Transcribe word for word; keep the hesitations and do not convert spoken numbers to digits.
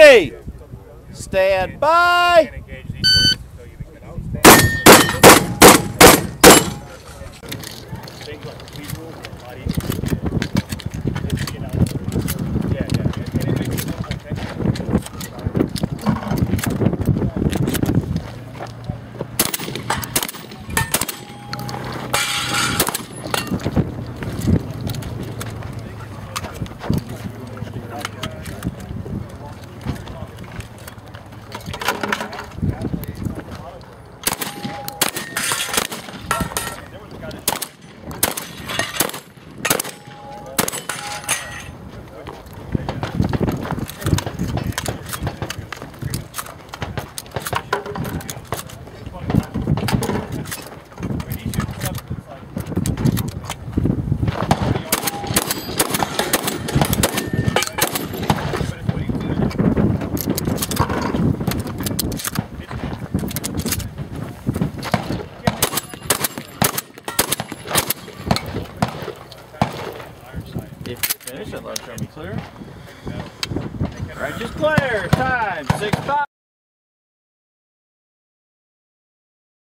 Ready? Stand by. If you finish it, let show me clear. All right, just clear. Time six five.